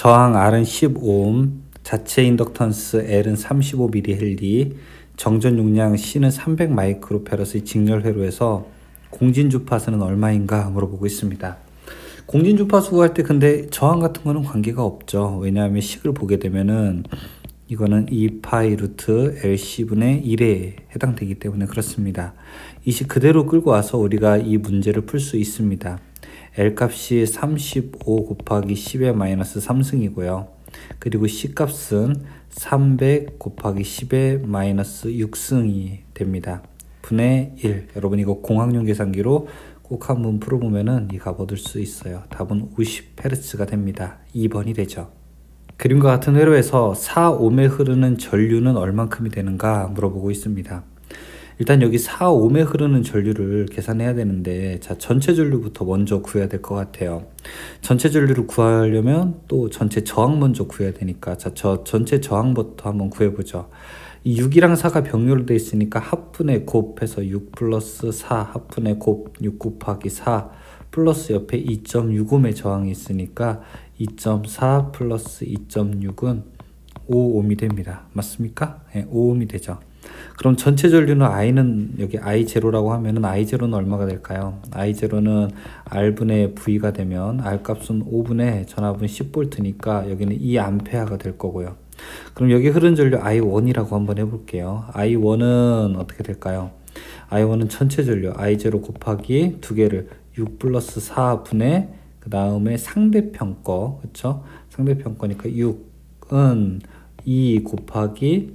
저항 R은 15옴, 자체 인덕턴스 L은 35mH, 정전 용량 C는 300 마이크로페럿의 직렬 회로에서 공진 주파수는 얼마인가 물어보고 있습니다. 공진 주파수 구할 때 근데 저항 같은 거는 관계가 없죠. 왜냐하면 식을 보게 되면은 이거는 2파이 루트 LC분의 1에 해당되기 때문에 그렇습니다. 이 식 그대로 끌고 와서 우리가 이 문제를 풀 수 있습니다. L 값이 35 곱하기 10의 마이너스 3승이고요. 그리고 C 값은 300 곱하기 10의 마이너스 6승이 됩니다. 분의 1. 여러분 이거 공학용 계산기로 꼭 한번 풀어보면은 이 값 얻을 수 있어요. 답은 50Hz가 됩니다. 2번이 되죠. 그림과 같은 회로에서 4옴에 흐르는 전류는 얼만큼이 되는가 물어보고 있습니다. 일단 여기 4옴에 흐르는 전류를 계산해야 되는데, 자, 전체 전류부터 먼저 구해야 될 것 같아요. 전체 전류를 구하려면 또 전체 저항 먼저 구해야 되니까, 자, 전체 저항부터 한번 구해보죠. 이 6이랑 4가 병렬로 되어 있으니까 합분의 곱해서 6 플러스 4 합분의 곱 6 곱하기 4 플러스 옆에 2.65의 저항이 있으니까 2.4 플러스 2.6은 5옴이 됩니다. 맞습니까? 네, 5옴이 되죠. 그럼 전체 전류는 I는 여기 I0라고 하면은 I0는 얼마가 될까요? I0는 R분의 V가 되면 R 값은 5분의 전압은 10V니까 여기는 2A가 될 거고요. 그럼 여기 흐른 전류 I1이라고 한번 해볼게요. I1은 어떻게 될까요? I1은 전체 전류 I0 곱하기 두 개를 6 플러스 4분의 그 다음에 상대편 거, 그쵸? 상대편 거니까 6은 2 곱하기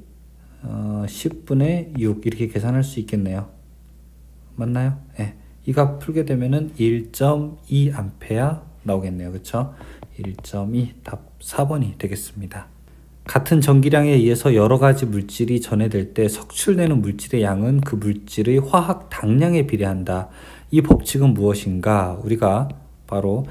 10분의 6 이렇게 계산할 수 있겠네요. 맞나요? 네. 이 값 풀게 되면은 1.2A 나오겠네요. 그쵸? 1.2 답 4번이 되겠습니다. 같은 전기량에 의해서 여러 가지 물질이 전해될 때 석출되는 물질의 양은 그 물질의 화학 당량에 비례한다. 이 법칙은 무엇인가? 우리가 바로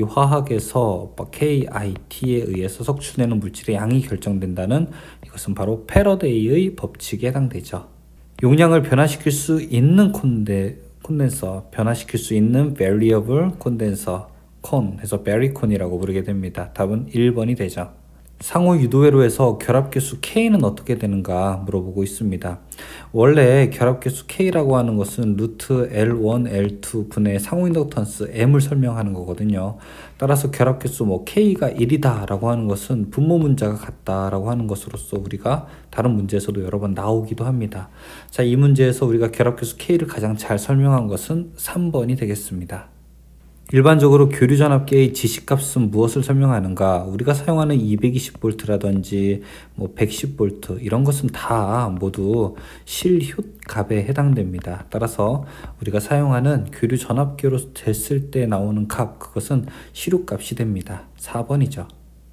전기화학에서 KIT에 의해서 석출되는 물질의 양이 결정된다는, 이것은 바로 패러데이의 법칙에 해당되죠. 용량을 변화시킬 수 있는 콘덴서, 변화시킬 수 있는 variable 콘덴서, 콘에서 베리콘이라고 부르게 됩니다. 답은 1번이 되죠. 상호 유도회로에서 결합계수 K는 어떻게 되는가 물어보고 있습니다. 원래 결합계수 K라고 하는 것은 루트 L1, L2 분의 상호 인덕턴스 M을 설명하는 거거든요. 따라서 결합계수 K가 1이다 라고 하는 것은 분모 문자가 같다 라고 하는 것으로서 우리가 다른 문제에서도 여러 번 나오기도 합니다. 자, 이 문제에서 우리가 결합계수 K를 가장 잘 설명한 것은 3번이 되겠습니다. 일반적으로 교류전압계의 지시값은 무엇을 설명하는가? 우리가 사용하는 220V라든지 110V 이런 것은 다 모두 실효값에 해당됩니다. 따라서 우리가 사용하는 교류전압계로 됐을 때 나오는 값, 그것은 실효값이 됩니다. 4번이죠.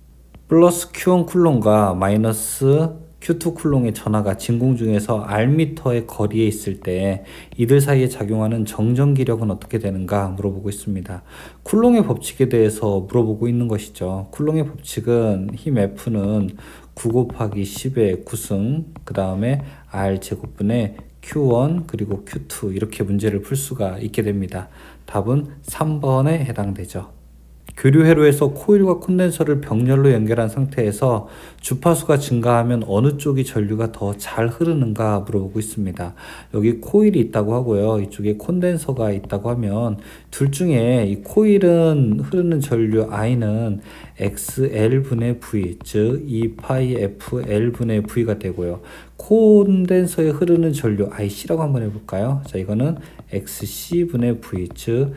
플러스 Q1 쿨롱과 마이너스 Q2 쿨롱의 전하가 진공 중에서 R미터의 거리에 있을 때 이들 사이에 작용하는 정전기력은 어떻게 되는가 물어보고 있습니다. 쿨롱의 법칙에 대해서 물어보고 있는 것이죠. 쿨롱의 법칙은 힘 F는 9 곱하기 10의 9승, 그 다음에 R 제곱분의 Q1 그리고 Q2 이렇게 문제를 풀 수가 있게 됩니다. 답은 3번에 해당되죠. 교류회로에서 코일과 콘덴서를 병렬로 연결한 상태에서 주파수가 증가하면 어느 쪽이 전류가 더 잘 흐르는가 물어보고 있습니다. 여기 코일이 있다고 하고요. 이쪽에 콘덴서가 있다고 하면 둘 중에 이 코일은 흐르는 전류 I는 XL분의 V, 즉 2파이FL분의 V가 되고요. 콘덴서에 흐르는 전류 IC라고 한번 해볼까요? 자, 이거는 XC분의 V, 즉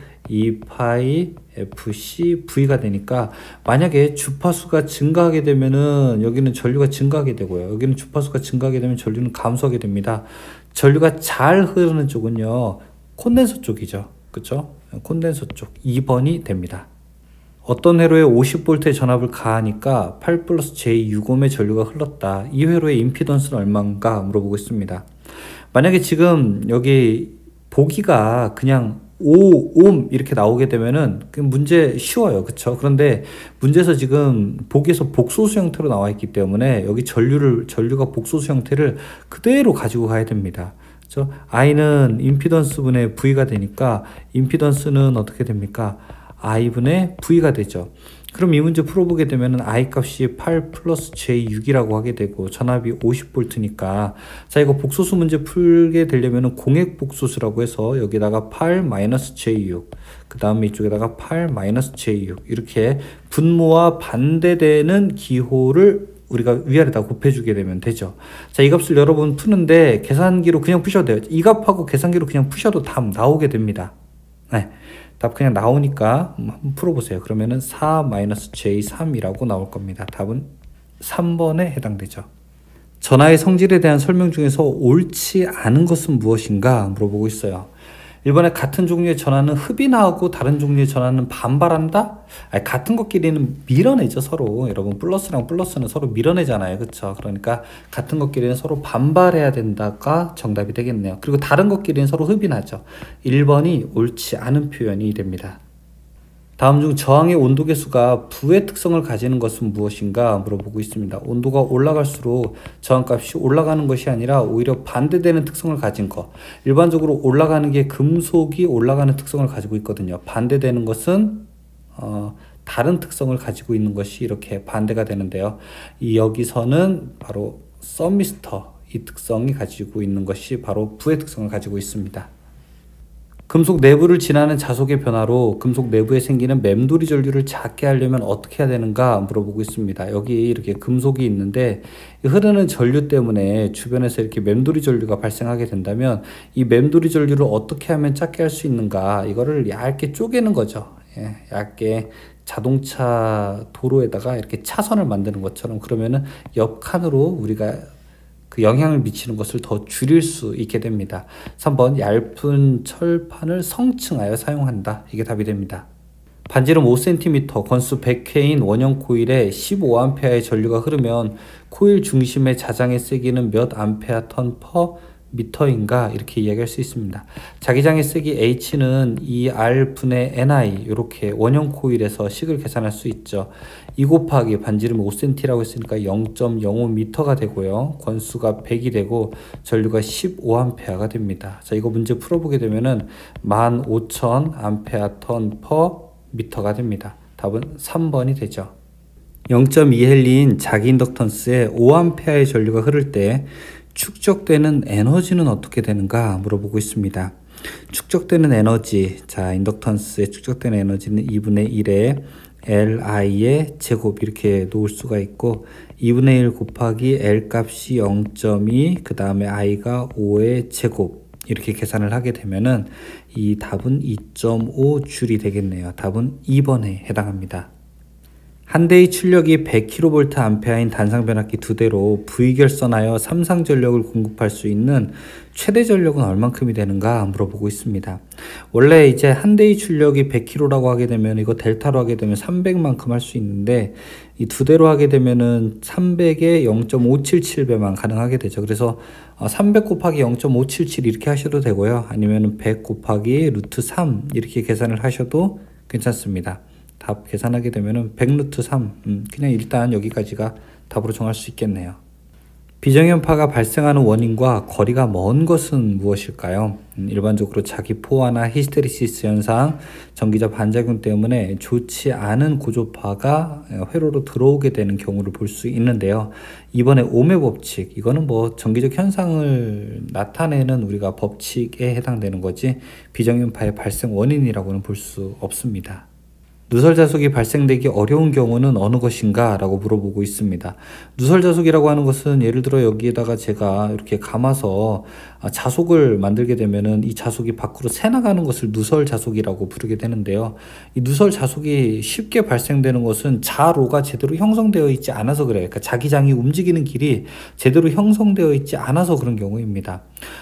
2파이FCV가 되니까 만약에 주파수가 증가하게 되면은 여기는 전류가 증가하게 되고요. 여기는 주파수가 증가하게 되면 전류는 감소하게 됩니다. 전류가 잘 흐르는 쪽은요, 콘덴서 쪽이죠. 그쵸? 콘덴서 쪽 2번이 됩니다. 어떤 회로에 50V의 전압을 가하니까 8 플러스 J 6옴의 전류가 흘렀다. 이 회로의 임피던스는 얼마인가 물어보고 있습니다. 만약에 지금 여기 보기가 그냥 5옴 이렇게 나오게 되면은 문제 쉬워요. 그쵸? 그런데 문제에서 지금 보기에서 복소수 형태로 나와 있기 때문에 여기 전류가 복소수 형태를 그대로 가지고 가야 됩니다. 그쵸? I는 임피던스 분의 V가 되니까 임피던스는 어떻게 됩니까? i분의 v가 되죠. 그럼 이 문제 풀어보게 되면은 i 값이 8 플러스 j6이라고 하게 되고 전압이 50V니까 자 이거 복소수 문제 풀게 되려면은 공액 복소수라고 해서 여기다가 8 마이너스 j6 그 다음에 이쪽에다가 8 마이너스 j6 이렇게 분모와 반대되는 기호를 우리가 위아래다 곱해주게 되면 되죠. 자, 이 값을 여러분 푸는데 계산기로 그냥 푸셔도 돼요. 이 값하고 계산기로 그냥 푸셔도 답 나오게 됩니다. 네. 답 그냥 나오니까 한번 풀어보세요. 그러면은 4-j3이라고 나올 겁니다. 답은 3번에 해당되죠. 전하의 성질에 대한 설명 중에서 옳지 않은 것은 무엇인가 물어보고 있어요. 1번에 같은 종류의 전하는 흡인하고 다른 종류의 전하는 반발한다? 아니, 같은 것끼리는 밀어내죠, 서로. 여러분, 플러스랑 플러스는 서로 밀어내잖아요. 그쵸? 그러니까 같은 것끼리는 서로 반발해야 된다가 정답이 되겠네요. 그리고 다른 것끼리는 서로 흡인하죠. 1번이 옳지 않은 표현이 됩니다. 다음 중 저항의 온도 계수가 부의 특성을 가지는 것은 무엇인가 물어보고 있습니다. 온도가 올라갈수록 저항값이 올라가는 것이 아니라 오히려 반대되는 특성을 가진 것. 일반적으로 올라가는 게 금속이 올라가는 특성을 가지고 있거든요. 반대되는 것은 다른 특성을 가지고 있는 것이 이렇게 반대가 되는데요. 여기서는 바로 썸미스터 이 특성이 가지고 있는 것이 바로 부의 특성을 가지고 있습니다. 금속 내부를 지나는 자속의 변화로 금속 내부에 생기는 맴돌이 전류를 작게 하려면 어떻게 해야 되는가 물어보고 있습니다. 여기 이렇게 금속이 있는데 흐르는 전류 때문에 주변에서 이렇게 맴돌이 전류가 발생하게 된다면 이 맴돌이 전류를 어떻게 하면 작게 할 수 있는가 이거를 얇게 쪼개는 거죠. 예, 얇게 자동차 도로에다가 이렇게 차선을 만드는 것처럼 그러면은 옆 칸으로 우리가 그 영향을 미치는 것을 더 줄일 수 있게 됩니다. 3번 얇은 철판을 성층하여 사용한다. 이게 답이 됩니다. 반지름 5cm, 건수 100회인 원형 코일에 15A의 전류가 흐르면 코일 중심의 자장의 세기는 몇 암페어 턴 퍼 미터인가 이렇게 이야기할 수 있습니다. 자기장의 세기 H는 2R-NI 이렇게 원형 코일에서 식을 계산할 수 있죠. 2 곱하기 반지름 5cm라고 했으니까 0.05m가 되고요. 권수가 100이 되고 전류가 15A가 됩니다. 자, 이거 문제 풀어보게 되면은 15,000A 턴 퍼 미터가 됩니다. 답은 3번이 되죠. 0.2헬리인 자기 인덕턴스에 5A의 전류가 흐를 때 축적되는 에너지는 어떻게 되는가 물어보고 있습니다. 축적되는 에너지, 자 인덕턴스에 축적되는 에너지는 2분의 1에 Li의 제곱 이렇게 놓을 수가 있고 2분의 1 곱하기 L 값이 0.2 그 다음에 I가 5의 제곱 이렇게 계산을 하게 되면은 이 답은 2.5줄이 되겠네요. 답은 2번에 해당합니다. 한 대의 출력이 100kVA인 단상변압기 2대로 V결선하여 삼상전력을 공급할 수 있는 최대 전력은 얼만큼이 되는가 물어보고 있습니다. 원래 이제 한 대의 출력이 100kg라고 하게 되면 이거 델타로 하게 되면 300만큼 할 수 있는데 이 2대로 하게 되면은 300에 0.577배만 가능하게 되죠. 그래서 300 곱하기 0.577 이렇게 하셔도 되고요. 아니면은 100 곱하기 루트 3 이렇게 계산을 하셔도 괜찮습니다. 답 계산하게 되면은 100루트 3 그냥 일단 여기까지가 답으로 정할 수 있겠네요. 비정연파가 발생하는 원인과 거리가 먼 것은 무엇일까요? 일반적으로 자기포화나 히스테리시스 현상, 전기적 반작용 때문에 좋지 않은 고조파가 회로로 들어오게 되는 경우를 볼 수 있는데요. 이번에 오음의 법칙, 이거는 뭐 전기적 현상을 나타내는 우리가 법칙에 해당되는 거지 비정연파의 발생 원인이라고는 볼 수 없습니다. 누설자속이 발생되기 어려운 경우는 어느 것인가 라고 물어보고 있습니다. 누설자속이라고 하는 것은 예를 들어 여기에다가 제가 이렇게 감아서 자속을 만들게 되면은 이 자속이 밖으로 새나가는 것을 누설자속이라고 부르게 되는데요. 이 누설자속이 쉽게 발생되는 것은 자로가 제대로 형성되어 있지 않아서 그래요. 그러니까 자기장이 움직이는 길이 제대로 형성되어 있지 않아서 그런 경우입니다.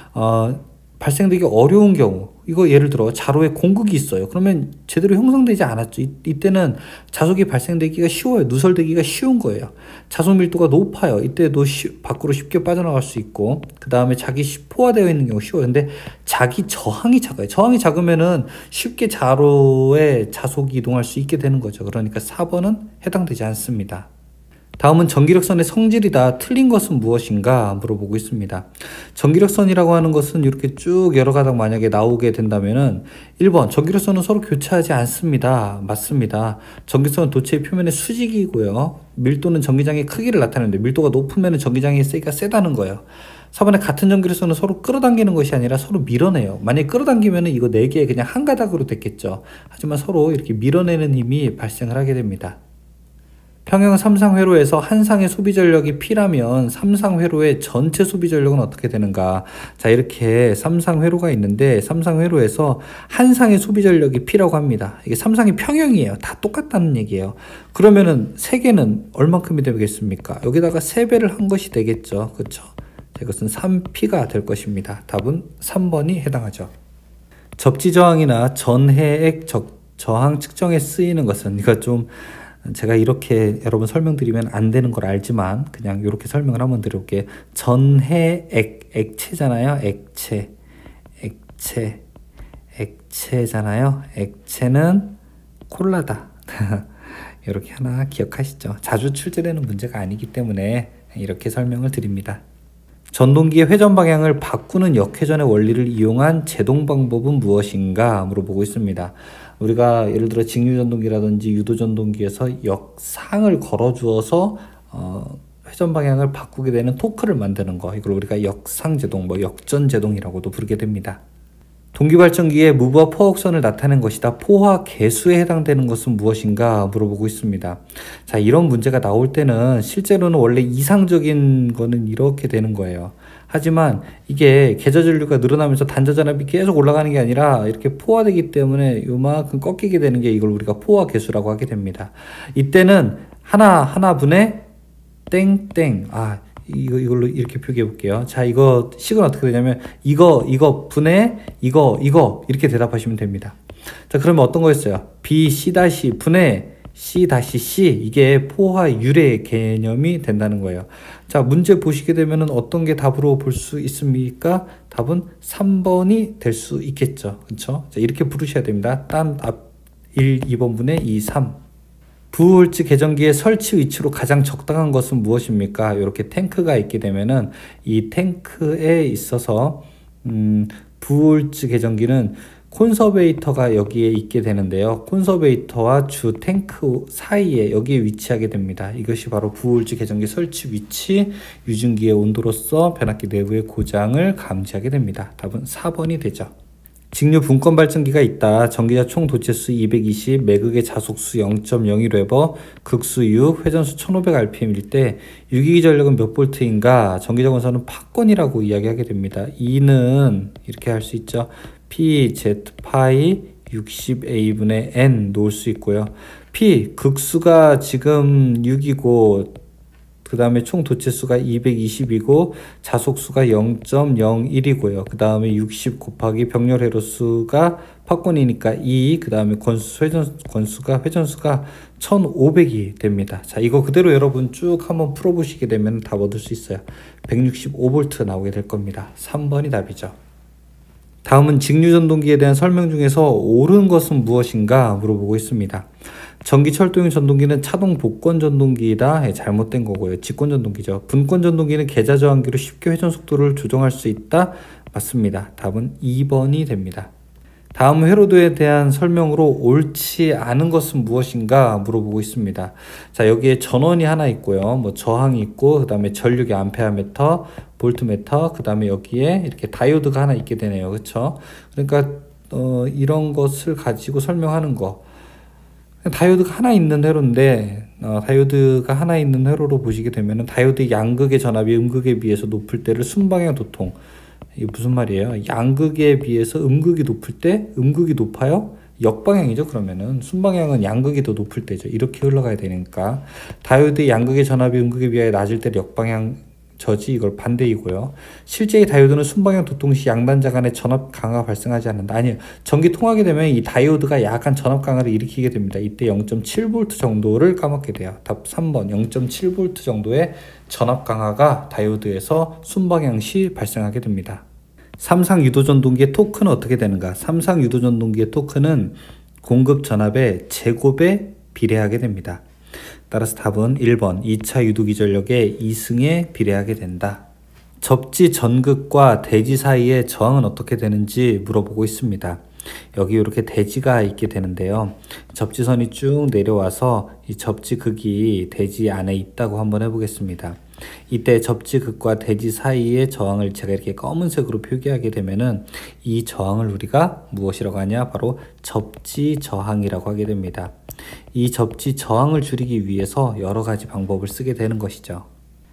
발생되기 어려운 경우 이거 예를 들어 자로에 공극이 있어요. 그러면 제대로 형성되지 않았죠. 이때는 자속이 발생되기가 쉬워요. 누설되기가 쉬운 거예요. 자속 밀도가 높아요. 이때도 밖으로 쉽게 빠져나갈 수 있고 그 다음에 자기 포화되어 있는 경우 쉬워요. 근데 자기 저항이 작아요. 저항이 작으면은 쉽게 자로에 자속이 이동할 수 있게 되는 거죠. 그러니까 4번은 해당되지 않습니다. 다음은 전기력선의 성질이다. 틀린 것은 무엇인가 물어보고 있습니다. 전기력선이라고 하는 것은 이렇게 쭉 여러 가닥 만약에 나오게 된다면은 1번 전기력선은 서로 교차하지 않습니다. 맞습니다. 전기선은 도체의 표면의 수직이고요. 밀도는 전기장의 크기를 나타내는데 밀도가 높으면 전기장의 세기가 세다는 거예요. 4번에 같은 전기력선은 서로 끌어당기는 것이 아니라 서로 밀어내요. 만약에 끌어당기면 이거 4개 그냥 한 가닥으로 됐겠죠. 하지만 서로 이렇게 밀어내는 힘이 발생을 하게 됩니다. 평형 삼상회로에서 한 상의 소비 전력이 P라면 삼상회로의 전체 소비 전력은 어떻게 되는가? 자, 이렇게 삼상회로가 있는데 삼상회로에서 한 상의 소비 전력이 P라고 합니다. 이게 삼상의 평형이에요. 다 똑같다는 얘기예요. 그러면은 세 개는 얼만큼이 되겠습니까? 여기다가 3배를 한 것이 되겠죠. 그렇죠? 이것은 3P가 될 것입니다. 답은 3번이 해당하죠. 접지 저항이나 전해액 저항 측정에 쓰이는 것은 이거 좀 제가 이렇게 여러분 설명드리면 안 되는 걸 알지만 그냥 이렇게 설명을 한번 드려볼게요. 전해액, 액체잖아요. 액체잖아요. 액체는 콜라다. 이렇게 하나 기억하시죠. 자주 출제되는 문제가 아니기 때문에 이렇게 설명을 드립니다. 전동기의 회전 방향을 바꾸는 역회전의 원리를 이용한 제동 방법은 무엇인가 물어보고 있습니다. 우리가 예를 들어 직류전동기라든지 유도전동기에서 역상을 걸어주어서 회전 방향을 바꾸게 되는 토크를 만드는 거, 이걸 우리가 역상제동, 역전제동이라고도 부르게 됩니다. 동기발전기의 무브와 포화곡선을 나타낸 것이다. 포화 개수에 해당되는 것은 무엇인가 물어보고 있습니다. 자, 이런 문제가 나올 때는 실제로는 원래 이상적인 거는 이렇게 되는 거예요. 하지만 이게 계좌전류가 늘어나면서 단자전압이 계속 올라가는 게 아니라 이렇게 포화되기 때문에 요만큼 꺾이게 되는 게 이걸 우리가 포화 개수라고 하게 됩니다. 이때는 하나 분의 땡땡, 이걸로 이렇게 표기해 볼게요. 자, 이거 식은 어떻게 되냐면 이거 분의 이거 이렇게 대답하시면 됩니다. 자, 그러면 어떤 거였어요? B, C 다시 분의 C 다시 C, 이게 포화율의 개념이 된다는 거예요. 자, 문제 보시게 되면은 어떤 게 답으로 볼 수 있습니까? 답은 3번이 될 수 있겠죠. 그렇죠? 자, 이렇게 부르셔야 됩니다. 딴 앞 1, 2번 분의 2, 3. 부호홀츠 계전기의 설치 위치로 가장 적당한 것은 무엇입니까? 이렇게 탱크가 있게 되면은 이 탱크에 있어서 부호홀츠 계전기는 콘서베이터가 여기에 있게 되는데요. 콘서베이터와 주 탱크 사이에 여기에 위치하게 됩니다. 이것이 바로 부호홀츠 계전기 설치 위치, 유증기의 온도로서 변압기 내부의 고장을 감지하게 됩니다. 답은 4번이 되죠. 직류 분권 발전기가 있다. 전기자 총 도체수 220, 매극의 자속수 0.01웨버, 극수 6, 회전수 1500rpm일 때 유기기 전력은 몇 볼트인가? 전기자 권선은 팍권이라고 이야기하게 됩니다. E는 이렇게 할 수 있죠. P, Z, 파이 60A분의 N 놓을 수 있고요. P, 극수가 지금 6이고 그 다음에 총 도체수가 220이고 자속수가 0.01이고요. 그 다음에 60 곱하기 병렬 회로수가 팍권이니까 2, 그 다음에 회전수가 1500이 됩니다. 자, 이거 그대로 여러분 쭉 한번 풀어보시게 되면 답 얻을 수 있어요. 165V 나오게 될 겁니다. 3번이 답이죠. 다음은 직류전동기에 대한 설명 중에서 옳은 것은 무엇인가 물어보고 있습니다. 전기철도용 전동기는 차동 복권 전동기이다. 잘못된 거고요. 직권 전동기죠. 분권 전동기는 계좌 저항기로 쉽게 회전 속도를 조정할 수 있다. 맞습니다. 답은 2번이 됩니다. 다음 회로도에 대한 설명으로 옳지 않은 것은 무엇인가 물어보고 있습니다. 자, 여기에 전원이 하나 있고요. 저항이 있고, 그 다음에 전류기 암페어미터, 볼트미터, 그 다음에 여기에 이렇게 다이오드가 하나 있게 되네요. 그렇죠? 그러니까 이런 것을 가지고 설명하는 거. 다이오드가 하나 있는 회로인데 다이오드가 하나 있는 회로로 보시게 되면 다이오드의 양극의 전압이 음극에 비해서 높을 때를 순방향 도통, 이게 무슨 말이에요? 양극에 비해서 음극이 높을 때 음극이 높아요? 역방향이죠. 그러면은 순방향은 양극이 더 높을 때죠. 이렇게 흘러가야 되니까 다이오드의 양극의 전압이 음극에 비하여 낮을 때 역방향 저지, 이걸 반대이고요. 실제의 다이오드는 순방향 도통 시 양단자 간의 전압 강화가 발생하지 않는다. 아니요. 전기 통하게 되면 이 다이오드가 약간 전압 강화를 일으키게 됩니다. 이때 0.7V 정도를 까먹게 돼요. 답 3번 0.7V 정도의 전압 강화가 다이오드에서 순방향 시 발생하게 됩니다. 삼상 유도전동기의 토크는 어떻게 되는가? 삼상 유도전동기의 토크는 공급 전압의 제곱에 비례하게 됩니다. 따라서 답은 1번 2차 유도기전력의 2승에 비례하게 된다. 접지 전극과 대지 사이의 저항은 어떻게 되는지 물어보고 있습니다. 여기 이렇게 대지가 있게 되는데요. 접지선이 쭉 내려와서 이 접지극이 대지 안에 있다고 한번 해보겠습니다. 이때 접지극과 대지 사이의 저항을 제가 이렇게 검은색으로 표기하게 되면은 이 저항을 우리가 무엇이라고 하냐? 바로 접지 저항이라고 하게 됩니다. 이 접지 저항을 줄이기 위해서 여러 가지 방법을 쓰게 되는 것이죠.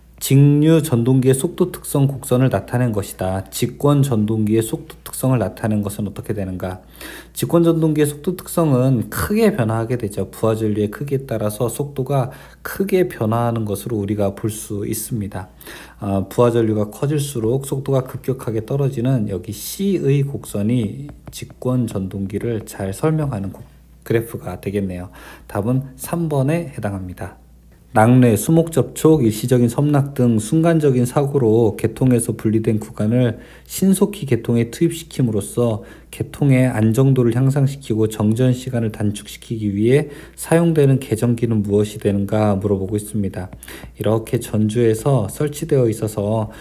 직류 전동기의 속도 특성 곡선을 나타낸 것이다. 직권 전동기의 속도 특성을 나타낸 것은 어떻게 되는가? 직권 전동기의 속도 특성은 크게 변화하게 되죠. 부하 전류의 크기에 따라서 속도가 크게 변화하는 것으로 우리가 볼 수 있습니다. 부하 전류가 커질수록 속도가 급격하게 떨어지는 여기 C의 곡선이 직권 전동기를 잘 설명하는 그래프가 되겠네요. 답은 3번에 해당합니다. 낙뢰, 수목접촉, 일시적인 섬락 등 순간적인 사고로 개통에서 분리된 구간을 신속히 개통에 투입시킴으로써 개통의 안정도를 향상시키고 정전 시간을 단축시키기 위해 사용되는 개전기는 무엇이 되는가 물어보고 있습니다. 이렇게 전주에서 설치되어 있어서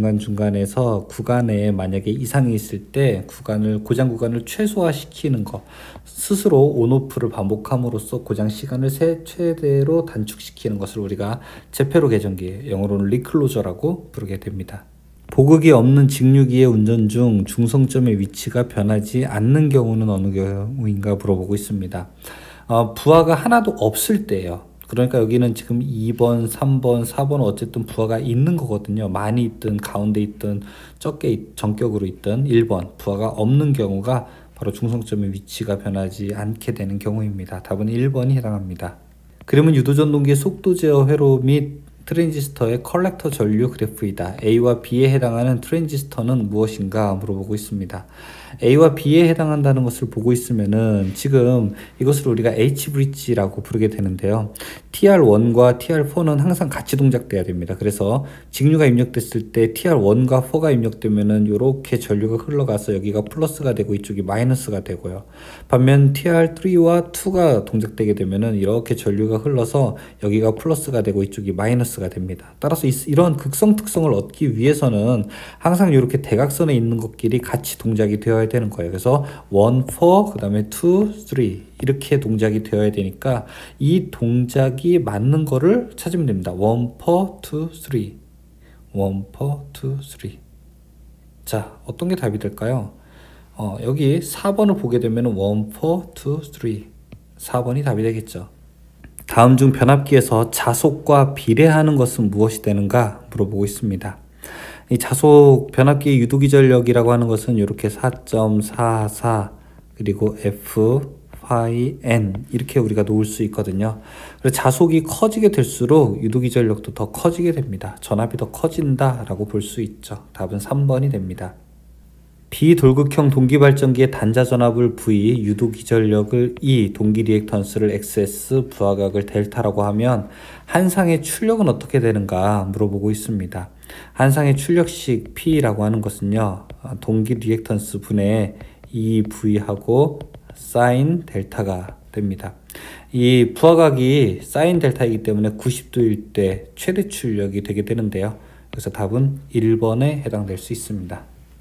중간중간에서 구간에 만약에 이상이 있을 때 고장 구간을 최소화시키는 것, 스스로 온오프를 반복함으로써 고장 시간을 최대로 단축시키는 것을 우리가 제페로 개전기, 영어로는 리클로저라고 부르게 됩니다. 보극이 없는 직류기의 운전 중 중성점의 위치가 변하지 않는 경우는 어느 경우인가 물어보고 있습니다. 부하가 하나도 없을 때예요. 그러니까 여기는 지금 2번, 3번, 4번 어쨌든 부하가 있는 거거든요. 많이 있든 가운데 있든 적게 전격으로 있든 1번 부하가 없는 경우가 바로 중성점의 위치가 변하지 않게 되는 경우입니다. 답은 1번이 해당합니다. 그림은 유도전동기의 속도 제어 회로 및 트랜지스터의 컬렉터 전류 그래프이다. A와 B에 해당하는 트랜지스터는 무엇인가 물어보고 있습니다. A와 B에 해당한다는 것을 보고 있으면은 지금 이것을 우리가 H브릿지라고 부르게 되는데요. TR1과 TR4는 항상 같이 동작돼야 됩니다. 그래서 직류가 입력됐을 때 TR1과 4가 입력되면은 이렇게 전류가 흘러가서 여기가 플러스가 되고 이쪽이 마이너스가 되고요. 반면 TR3와 2가 동작되게 되면은 이렇게 전류가 흘러서 여기가 플러스가 되고 이쪽이 마이너스가 됩니다. 따라서 이런 극성 특성을 얻기 위해서는 항상 이렇게 대각선에 있는 것끼리 같이 동작이 되어야 되는 거예요. 그래서 1, 4, 그 다음에 2, 3 이렇게 동작이 되어야 되니까 이 동작이 맞는 거를 찾으면 됩니다. 1, 4, 2, 3 1, 4, 2, 3 자, 어떤 게 답이 될까요? 여기 4번을 보게 되면 1, 4, 2, 3 4번이 답이 되겠죠. 다음 중 변압기에서 자속과 비례하는 것은 무엇이 되는가 물어보고 있습니다. 이 자속 변압기의 유도기전력이라고 하는 것은 이렇게 4.44 그리고 F, 파이, N 이렇게 우리가 놓을 수 있거든요. 그래서 자속이 커지게 될수록 유도기전력도 더 커지게 됩니다. 전압이 더 커진다라고 볼 수 있죠. 답은 3번이 됩니다. 비돌극형 동기발전기의 단자전압을 V, 유도기전력을 E, 동기리액턴스를 XS, 부하각을 델타라고 하면 한상의 출력은 어떻게 되는가 물어보고 있습니다. 한상의 출력식 P라고 하는 것은요, 동기리액턴스 분의 EV하고 사인 델타가 됩니다. 이 부하각이 사인 델타이기 때문에 90도일 때 최대 출력이 되게 되는데요. 그래서 답은 1번에 해당될 수 있습니다.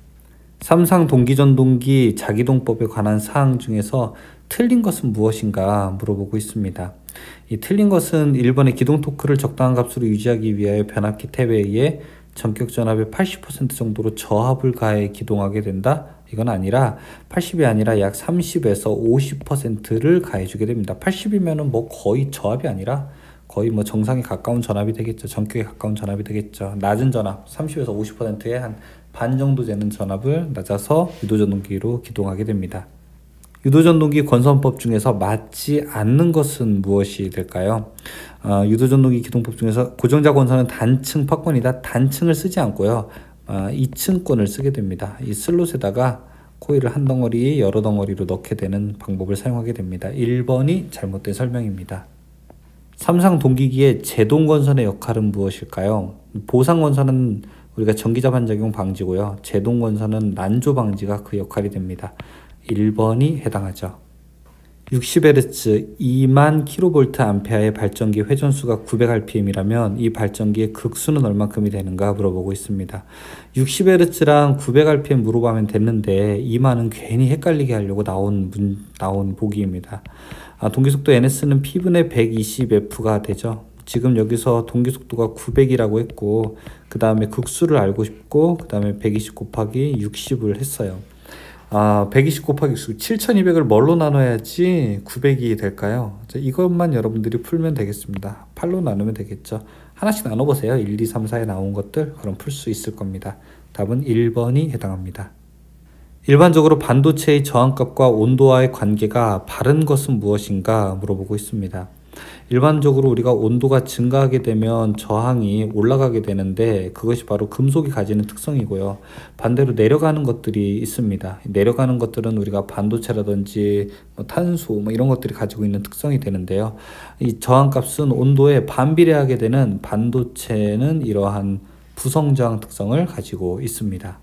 삼상 동기전동기 자기동법에 관한 사항 중에서 틀린 것은 무엇인가 물어보고 있습니다. 이 틀린 것은 1번의 기동 토크를 적당한 값으로 유지하기 위하여 변압기 탭에 의해 전격 전압의 80% 정도로 저압을 가해 기동하게 된다. 이건 아니라 80이 아니라 약 30에서 50%를 가해주게 됩니다. 80이면은 뭐 거의 저압이 아니라 거의 뭐 정상에 가까운 전압이 되겠죠. 전격에 가까운 전압이 되겠죠. 낮은 전압 30에서 50%의 한 반 정도 되는 전압을 낮아서 유도전동기로 기동하게 됩니다. 유도전동기 권선법 중에서 맞지 않는 것은 무엇이 될까요? 유도전동기 기동법 중에서 고정자 권선은 단층 파권이다. 단층을 쓰지 않고요. 2층권을 쓰게 됩니다. 이 슬롯에다가 코일을 한 덩어리 여러 덩어리로 넣게 되는 방법을 사용하게 됩니다. 1번이 잘못된 설명입니다. 삼상 동기기의 제동건선의 역할은 무엇일까요? 보상건선은 우리가 전기자 반작용 방지고요. 제동건선은 난조 방지가 그 역할이 됩니다. 1번이 해당하죠. 60Hz 2만 kVA의 발전기 회전수가 900rpm이라면 이 발전기의 극수는 얼만큼이 되는가 물어보고 있습니다. 60Hz랑 900rpm 물어보면 됐는데 2만은 괜히 헷갈리게 하려고 나온 보기입니다. 동기속도 NS는 P분의 120F가 되죠. 지금 여기서 동기속도가 900이라고 했고 그 다음에 극수를 알고 싶고 그 다음에 120 곱하기 60을 했어요. 120 곱하기 7200을 뭘로 나눠야지 900이 될까요? 이것만 여러분들이 풀면 되겠습니다. 8로 나누면 되겠죠. 하나씩 나눠보세요. 1, 2, 3, 4에 나온 것들 그럼 풀 수 있을 겁니다. 답은 1번이 해당합니다. 일반적으로 반도체의 저항값과 온도와의 관계가 바른 것은 무엇인가 물어보고 있습니다. 일반적으로 우리가 온도가 증가하게 되면 저항이 올라가게 되는데 그것이 바로 금속이 가지는 특성이고요. 반대로 내려가는 것들이 있습니다. 내려가는 것들은 우리가 반도체라든지 탄소 이런 것들이 가지고 있는 특성이 되는데요. 이 저항값은 온도에 반비례하게 되는 반도체는 이러한 부성저항 특성을 가지고 있습니다.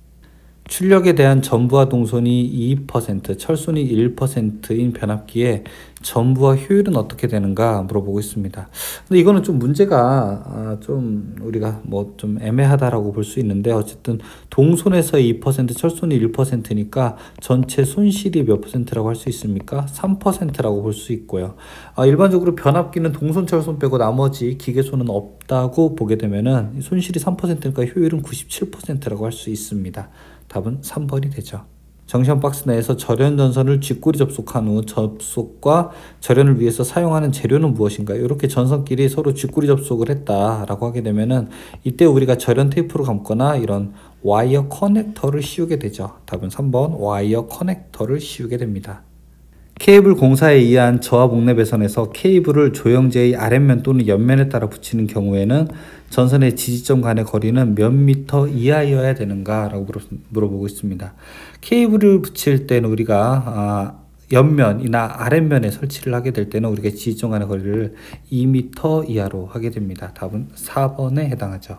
출력에 대한 전부하 동선이 2%, 철선이 1%인 변압기에 전부하 효율은 어떻게 되는가 물어보고 있습니다. 근데 이거는 좀 문제가 좀 우리가 좀 애매하다라고 볼 수 있는데 어쨌든 동선에서 2%, 철선이 1%니까 전체 손실이 몇 %라고 할 수 있습니까? 3%라고 볼 수 있고요. 일반적으로 변압기는 동선, 철선 빼고 나머지 기계손은 없다고 보게 되면은 손실이 3%니까 효율은 97%라고 할 수 있습니다. 답은 3번이 되죠. 정시험 박스 내에서 절연 전선을 쥐꼬리 접속한 후 접속과 절연을 위해서 사용하는 재료는 무엇인가? 이렇게 전선끼리 서로 쥐꼬리 접속을 했다라고 하게 되면은 이때 우리가 절연 테이프로 감거나 이런 와이어 커넥터를 씌우게 되죠. 답은 3번 와이어 커넥터를 씌우게 됩니다. 케이블 공사에 의한 저하 복내 배선에서 케이블을 조형제의 아랫면 또는 옆면에 따라 붙이는 경우에는 전선의 지지점 간의 거리는 몇 미터 이하여야 되는가 라고 물어보고 있습니다. 케이블을 붙일 때는 우리가 옆면이나 아랫면에 설치를 하게 될 때는 우리가 지지점 간의 거리를 2m 이하로 하게 됩니다. 답은 4번에 해당하죠.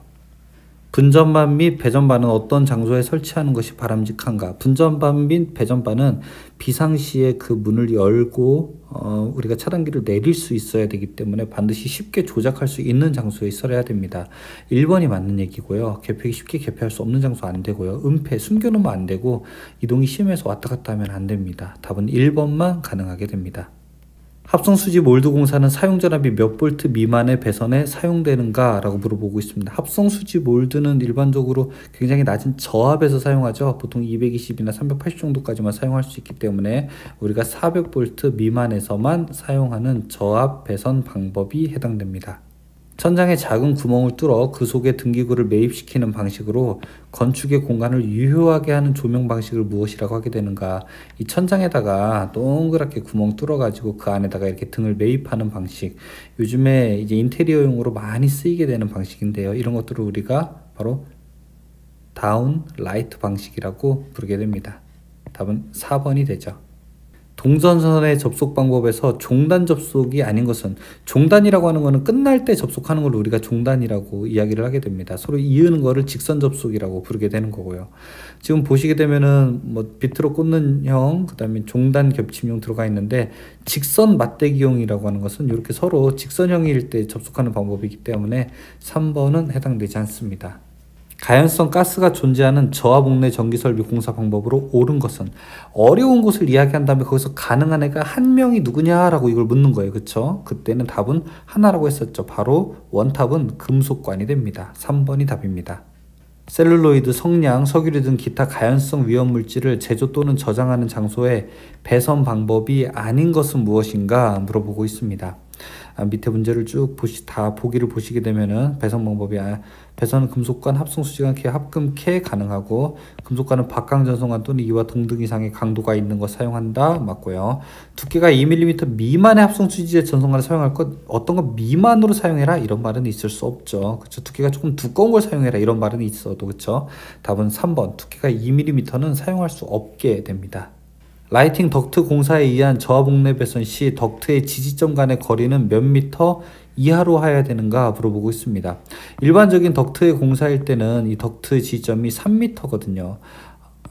분전반 및 배전반은 어떤 장소에 설치하는 것이 바람직한가? 분전반 및 배전반은 비상시에 그 문을 열고 우리가 차단기를 내릴 수 있어야 되기 때문에 반드시 쉽게 조작할 수 있는 장소에 있어야 됩니다. 1번이 맞는 얘기고요. 개폐기 쉽게 개폐할 수 없는 장소 안 되고요. 은폐 숨겨놓으면 안 되고 이동이 심해서 왔다 갔다 하면 안 됩니다. 답은 1번만 가능하게 됩니다. 합성수지 몰드 공사는 사용 전압이 몇 볼트 미만의 배선에 사용되는가 라고 물어보고 있습니다. 합성수지 몰드는 일반적으로 굉장히 낮은 저압에서 사용하죠. 보통 220이나 380 정도까지만 사용할 수 있기 때문에 우리가 400볼트 미만에서만 사용하는 저압 배선 방법이 해당됩니다. 천장에 작은 구멍을 뚫어 그 속에 등기구를 매입시키는 방식으로 건축의 공간을 유효하게 하는 조명 방식을 무엇이라고 하게 되는가? 이 천장에다가 동그랗게 구멍 뚫어가지고 그 안에다가 이렇게 등을 매입하는 방식. 요즘에 이제 인테리어용으로 많이 쓰이게 되는 방식인데요. 이런 것들을 우리가 바로 다운 라이트 방식이라고 부르게 됩니다. 답은 4번이 되죠. 동전선의 접속 방법에서 종단 접속이 아닌 것은 종단이라고 하는 것은 끝날 때 접속하는 걸 우리가 종단이라고 이야기를 하게 됩니다. 서로 이으는 거를 직선 접속이라고 부르게 되는 거고요. 지금 보시게 되면은 비트로 꽂는 형, 그다음에 종단 겹침형 들어가 있는데 직선 맞대기형이라고 하는 것은 이렇게 서로 직선형일 때 접속하는 방법이기 때문에 3번은 해당되지 않습니다. 가연성 가스가 존재하는 저하복내 전기설비 공사 방법으로 옳은 것은 어려운 곳을 이야기한 다음에 거기서 가능한 애가 한 명이 누구냐라고 이걸 묻는 거예요. 그쵸? 그때는 답은 하나라고 했었죠. 바로 원탑은 금속관이 됩니다. 3번이 답입니다. 셀룰로이드, 성냥, 석유류 등 기타 가연성 위험물질을 제조 또는 저장하는 장소의 배선 방법이 아닌 것은 무엇인가 물어보고 있습니다. 밑에 문제를 쭉 다 보기를 보시게 되면은 배선 방법이 배선은 금속관, 합성수지관, 합금캐 가능하고 금속관은 박강전선관 또는 이와 동등 이상의 강도가 있는 것 사용한다 맞고요. 두께가 2mm 미만의 합성수지의 전선관을 사용할 것 어떤 것 미만으로 사용해라 이런 말은 있을 수 없죠. 그렇죠? 두께가 조금 두꺼운 걸 사용해라 이런 말은 있어도 그렇죠. 답은 3번 두께가 2mm는 사용할 수 없게 됩니다. 라이팅 덕트 공사에 의한 저하복내 배선 시 덕트의 지지점 간의 거리는 몇 미터 이하로 해야 되는가 물어보고 있습니다. 일반적인 덕트의 공사일 때는 이 덕트 지점이 3m거든요.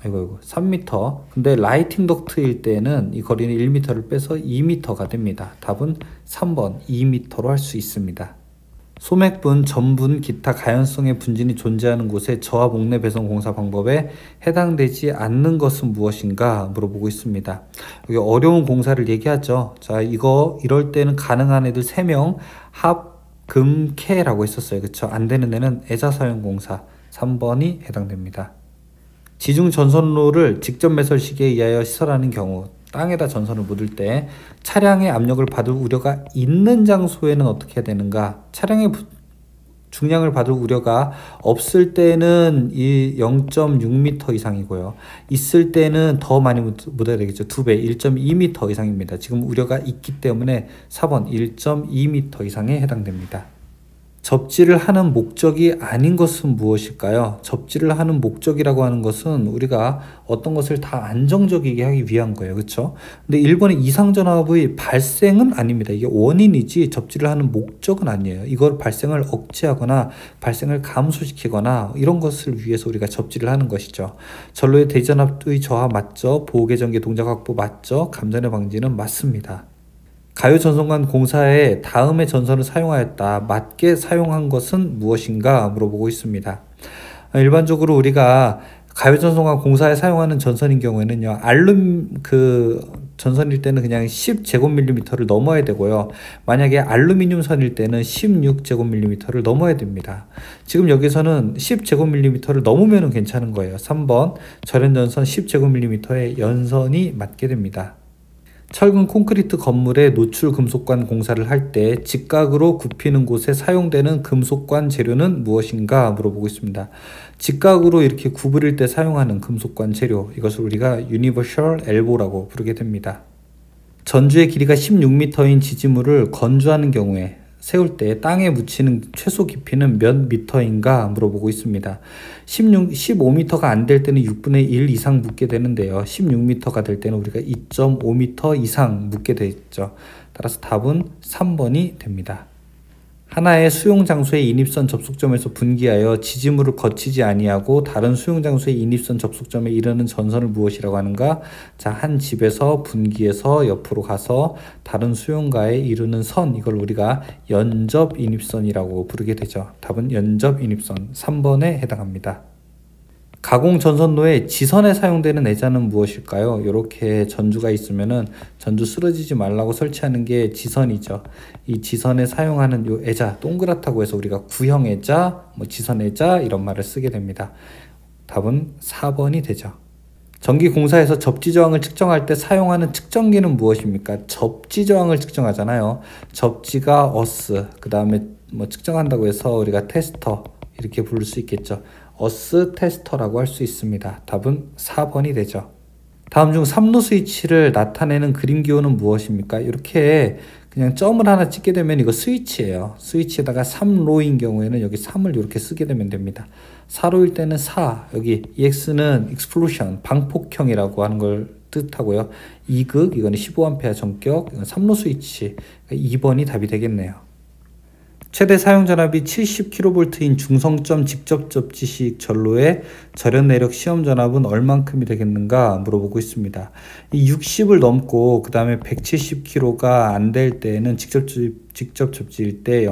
아이고 3m. 근데 라이팅 덕트일 때는 이 거리는 1m를 빼서 2m가 됩니다. 답은 3번 2m로 할 수 있습니다. 소맥분, 전분, 기타 가연성의 분진이 존재하는 곳에 저하 목내 배선 공사 방법에 해당되지 않는 것은 무엇인가 물어보고 있습니다. 여기 어려운 공사를 얘기하죠. 자, 이럴 때는 가능한 애들 3명 합, 금, 캐라고 했었어요. 그쵸? 안 되는 애는 애자 사용 공사 3번이 해당됩니다. 지중 전선로를 직접 매설시기에 의하여 시설하는 경우 땅에다 전선을 묻을 때 차량의 압력을 받을 우려가 있는 장소에는 어떻게 해야 되는가? 차량의 중량을 받을 우려가 없을 때는 이 0.6m 이상이고요. 있을 때는 더 많이 묻어야 되겠죠. 2배, 1.2m 이상입니다. 지금 우려가 있기 때문에 4번 1.2m 이상에 해당됩니다. 접지를 하는 목적이 아닌 것은 무엇일까요? 접지를 하는 목적이라고 하는 것은 우리가 어떤 것을 다 안정적이게 하기 위한 거예요. 그렇죠? 근데 1번의 이상전압의 발생은 아닙니다. 이게 원인이지 접지를 하는 목적은 아니에요. 이걸 발생을 억제하거나 발생을 감소시키거나 이런 것을 위해서 우리가 접지를 하는 것이죠. 전로의 대전압의 저하 맞죠? 보호계전기 동작 확보 맞죠? 감전의 방지는 맞습니다. 가요 전선관 공사에 다음의 전선을 사용하였다. 맞게 사용한 것은 무엇인가 물어보고 있습니다. 일반적으로 우리가 가요 전선관 공사에 사용하는 전선인 경우에는요. 전선일 때는 그냥 10제곱밀리미터를 넘어야 되고요. 만약에 알루미늄 선일 때는 16제곱밀리미터를 넘어야 됩니다. 지금 여기서는 10제곱밀리미터를 넘으면 괜찮은 거예요. 3번 절연전선 10제곱밀리미터의 연선이 맞게 됩니다. 철근 콘크리트 건물의 노출 금속관 공사를 할 때 직각으로 굽히는 곳에 사용되는 금속관 재료는 무엇인가 물어보고 있습니다. 직각으로 이렇게 구부릴 때 사용하는 금속관 재료, 이것을 우리가 유니버셜 엘보라고 부르게 됩니다. 전주의 길이가 16m인 지지물을 건조하는 경우에 세울 때 땅에 묻히는 최소 깊이는 몇 미터인가 물어보고 있습니다. 15m가 안 될 때는 6분의 1 이상 묻게 되는데요. 16m가 될 때는 우리가 2.5m 이상 묻게 되죠. 따라서 답은 3번이 됩니다. 하나의 수용장소의 인입선 접속점에서 분기하여 지지물을 거치지 아니하고 다른 수용장소의 인입선 접속점에 이르는 전선을 무엇이라고 하는가? 자, 한 집에서 분기해서 옆으로 가서 다른 수용가에 이르는 선, 이걸 우리가 연접인입선이라고 부르게 되죠. 답은 연접인입선 3번에 해당합니다. 가공 전선로에 지선에 사용되는 애자는 무엇일까요? 이렇게 전주가 있으면은 전주 쓰러지지 말라고 설치하는 게 지선이죠. 이 지선에 사용하는 요 애자, 동그랗다고 해서 우리가 구형 애자, 지선 애자 이런 말을 쓰게 됩니다. 답은 4번이 되죠. 전기 공사에서 접지 저항을 측정할 때 사용하는 측정기는 무엇입니까? 접지 저항을 측정하잖아요. 접지가 어스, 그 다음에 측정한다고 해서 우리가 테스터 이렇게 부를 수 있겠죠. 어스 테스터라고 할 수 있습니다. 답은 4번이 되죠. 다음 중 3로 스위치를 나타내는 그림 기호는 무엇입니까? 이렇게 그냥 점을 하나 찍게 되면 이거 스위치예요. 스위치에다가 3로인 경우에는 여기 3을 이렇게 쓰게 되면 됩니다. 4로일 때는 4, 여기 EX는 explosion, 방폭형이라고 하는 걸 뜻하고요. 2극, 이거는 15A 전격, 이건 3로 스위치, 2번이 답이 되겠네요. 최대 사용 전압이 70kV인 중성점 직접 접지식 전로의 절연 내력 시험 전압은 얼만큼이 되겠는가 물어보고 있습니다. 이 60을 넘고 그 다음에 170kV가 안 될 때는 직접 접지일 때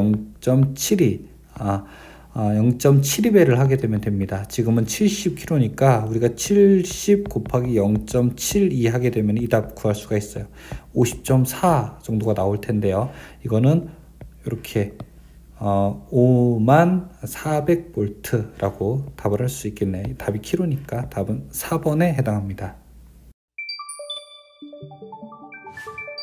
0.72배를 하게 되면 됩니다. 지금은 70kg니까 우리가 70 곱하기 0.72 하게 되면 이 답 구할 수가 있어요. 50.4 정도가 나올 텐데요. 이거는 이렇게 5400V라고 답을 할 수 있겠네요. 답이 킬로니까 답은 4번에 해당합니다.